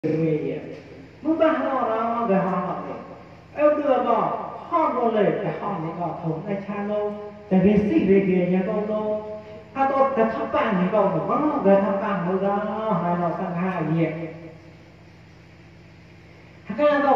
người muốn ba họ nó người họ họ này em đưa vào họ nó lời cái họ này có thống cái cha nôแต่เรียนสิ่งเรียนเนี่ยก็โนถ้าตัวแต่ทับปังนี่ก็บอกว่าเกิดทับปังเราก็หาเราสังหารเนี่ยถ้าก็เรา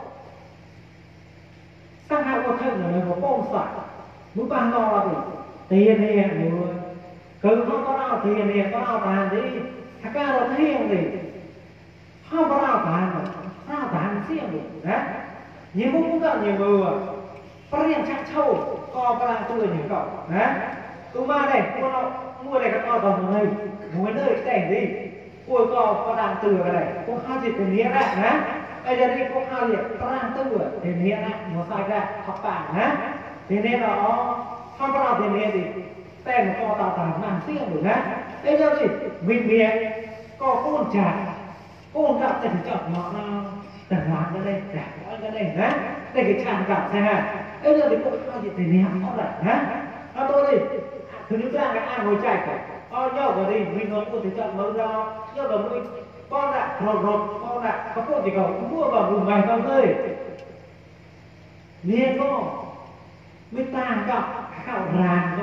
สังหารก็ขึ้นเลยก็ป้องสัตว์มือปังนอดิตีเนี่ยมือคือเขาก็เอาตีเนี่ยก็เอาตาดิถ้าก็เราเที่ยงดิเขาก็เอาตาเอาตาเสี่ยงดินะnhiều cũng có nhiều người phát hiện chắc châu co cái tôi là nhiều cậu đấy tôi ma này mua này các con còn một nơi cảnh đi ôi co đang từ cái này có hai gì từ nghĩa ra đấy bây giờ đi có hai gì có đang từ từ nghĩa ra một sai ra học bảng đấy thế nên là không có nào thì nghĩa thì tên co tạo thành làm riêng được đấy bây giờ thì mình co con gặp thì chọn nó tận làm cái đây cái đây đấy đây cái tràn gặp thế này bây giờ thì cũng có gì thì niệm nó lại hả tôi đi thứ nhất là cái ăn ngồi chạy cả nhau vào đi mình không có thể chọn mới ra nhau vào mình con ạ con ạ có cô thì còn mua vào vùng mày không ơi liền mới tan gặp khảo ràng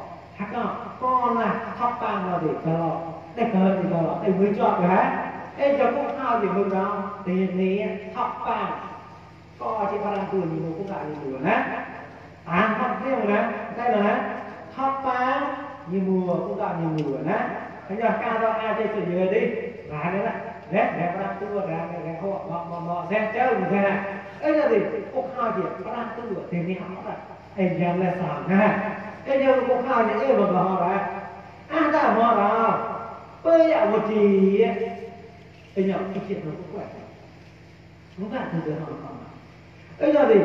con là thắp tăng vào để cho để cờ thì cho để mới chọn cái hả ê cho cũng thao thì mừng đó tiền này thắp tăng có chỉ có đang cười nhiều cũng lại nhiều nè thắp riêng nè đây là nè thắp tăng nhiều mùa cũng lại nhiều mùa nè bây giờ ca đó ai chơi chuyện gì đi lại đấy nè để có đang tua ra cái họ xem chơi một cái này ấy là gì cũng thao gì có đang tua tiền đi học rồi em giờ là sao nè em giờ cũng thao những cái mà họ rồi ta họ rồi bây giờ một gì bây giờ cái chuyện nó cũng khỏe không phải từ từ họ không bây giờ thì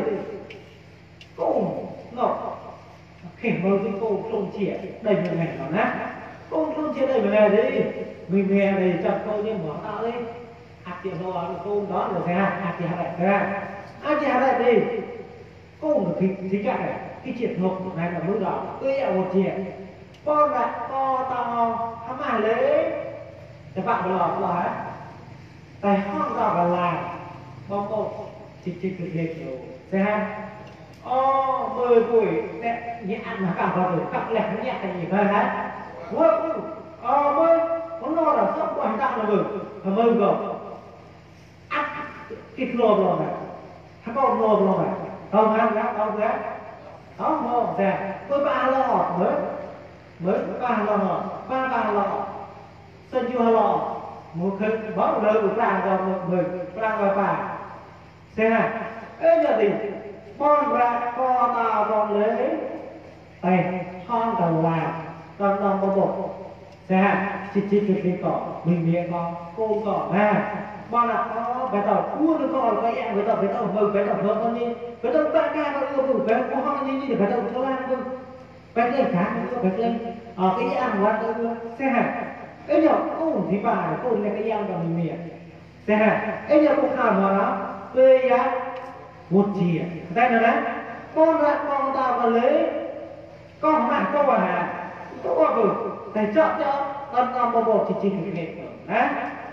cô ngọc khỉnh mơ cái cô không chia đầy một ngày nó nát cô không chia đầy một ngày đấy mình nghe đây chặt cô như mỏ tao đấy hạt tiền đồ cô đó được hạt tiền hạt đẹp hạt tiền hạt đẹp đi cô thì cả này cái chuyện thuộc này là mới đó bây giờ một chuyện con là co tao hám ai lấy để bạn là tạiห้องเราก็ลาบอกก็จิตเด็กอยู่ใช่ไหมมือปุ้ยเนี่ยเนี่ยอันมากับเราอยู่กับแหลมเนี่ยแต่อีกเลยนะมือมันนอนเราชอบกวนดังเลยมือก็อัดติดโลบลงไปถ้าก็โลบลงไปเอางั้นนะเอาเถอะเอาโม่แต่มือปลาเราออกมือปลาเราออกปลาเราเส้นยูฮาร์ một khi bỏ lời của ta vào một người ta vào bà xem này ấy giờ thì con ra co tao con lấy tay con đầu là con đồng một bộ xem này chỉ cái cỏ mình miệng con cô cỏ ha con là có phải tàu cua được con cái em phải tàu mừng phải tàu hơn con đi phải tàu ba ca con yêu đủ phải có hoa như phải tàu cho lan luôn phải lên khác phải lên cái ăn quá tôi xem này ấy giờ cô thì bà cô này cái em còn mình miệng xem ấy giờ cô khảo mà nó tươi giá một chỉ đây là đấy con ra con ta mà lấy con mà câu à câu à rồi thầy chọn cho con một chỉ thực hiện đấy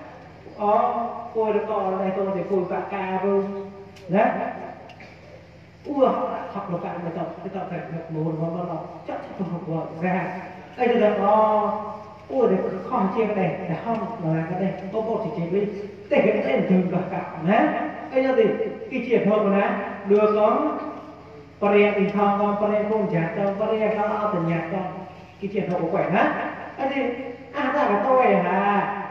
cô được con này tôi thì cô cả ca luôn đấy học được cả cái tập thể được một nó chắc học rồi ra đây là ôi để không chia cái này để không là cái này tôi có chỉ đi để cái này thường cả nhé bây giờ thì cái chuyện thôi mà nè được có Paria thì thong con Paria không trả cho Paria cao lao từ nhạc con cái chuyện thôi của quẻ hết cái gì ra là tôi à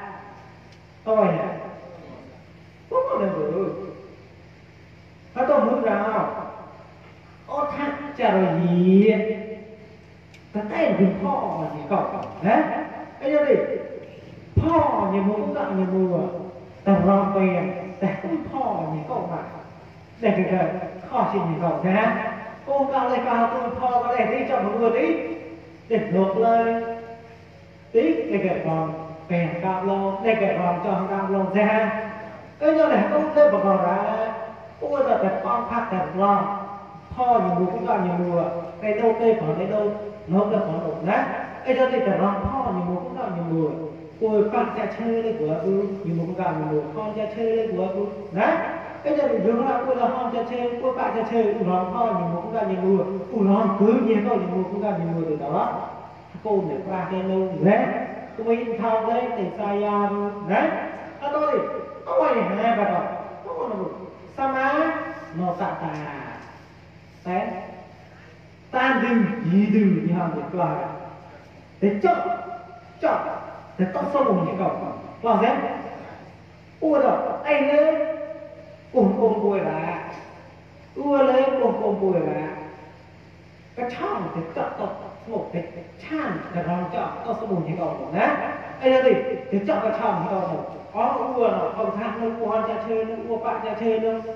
không có được rồi tôi muốn ra thắt trả rồi gì cái tay thì kho mà gì cọc đấy bây giờ thìพ่อ nhiều mùa cũng gặp nhiều mùa tầm rong vềแต่cũng พ่อ nhiều cậu mà để cái kho xin nhiều cậu thế ha cô cao lên cao tôi พ่อ có để đi cho một người tí để luộc lên tí để cái còn bèn cao lô để cái còn cho cao lô thế ha bây giờ này cũng lên một còn ra cô giờ phải con phát thật lo พ่อ nhiều mùa cũng gặp nhiều mùa cái đâu cây còn cái đâu nó được còn đủ đấy bây giờ thì phải lo พ่อ nhiều mùa cũng gặp nhiều mùa Ôi bạn sẽ chơi đấy của tôi nhưng mà cũng gặp một con sẽ chơi đấy của tôi đấy bây giờ mình dùng là cô là con sẽ chơi cô bạn sẽ chơi ủ lòng con nhưng mà cũng gặp nhiều mùa ủ lòng cứ như thôi nhưng mà cũng gặp nhiều mùa từ đó cô để qua cái lâu đấy cô mới thao đấy để sai đấy à tôi có ai hai bà đó có là một sa má nó tạ tà đấy tan đừng gì đừng như hàng được là để chọn chọn để tóc sâu một những cậu làm thế ua rồi anh lên cùng bùi là ua lên cùng bùi là cái chọn để chọn tóc một cái chăn để làm chọn tóc sâu một những cậu nhé anh là gì để chọn cái chọn những cậu có ua nó không thang nó ua cha chơi nó ua bạn cha chơi nó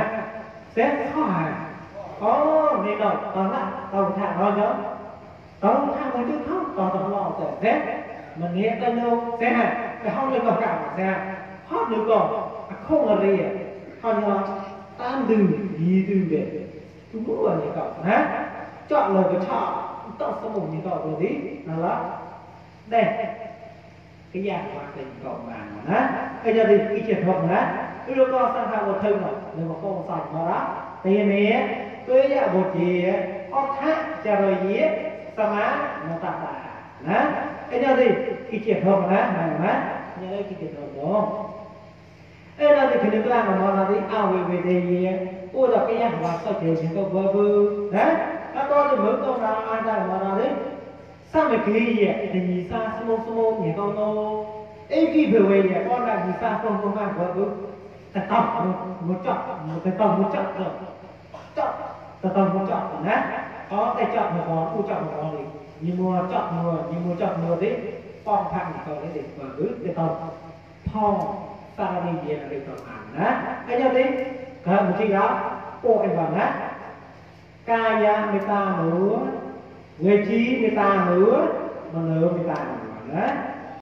sẽ khó hại có nên đâu tao lại tao thang nó nhớ tao thang nó chứ không tao lo để mình nghe tên đâu xe cái không được còn cả xe hót được còn không là gì không như tan đừng gì đừng để chúng mua như cậu hả chọn lời cái chọn tạo sao một như cậu rồi đi là đó đây cái dạng hoạt tình cậu mà hả bây giờ thì cái chuyện hợp hả cái đứa con sang hàng một thân rồi nhưng mà không sạch mà đó tiền này tôi dạ một gì hót hát chả rồi gì sao má nó tạ tạ hả cái giờ gì cái chuyện hợp hả hả như đây cái chuyện hợp đúng không ê là thì cái nước làm mà nó đi ao về thì ôi là cái dạng hoạt sao chuyện chỉ có vơ vơ đấy các con thì mới câu nào ai ra mà nó đấy sao mà kỳ gì thì nhìn xa số nhìn con nó ê khi về vậy con là nhìn xa không mang vơ vơ ta tổng một chọn một cái tổng một chọn rồi chọn ta tổng một chọn rồi đấy có tay chọn một món u chọn một món gì như mua chọn mua đấy phong phang thì câu đấy để mà cứ cái tổng phong sao đi về là được tổng hẳn đấy anh nhớ đi cái một chi đó cô anh bảo đấy kaya người ta nữa người trí người ta nữa mà nữa người ta nữa đấy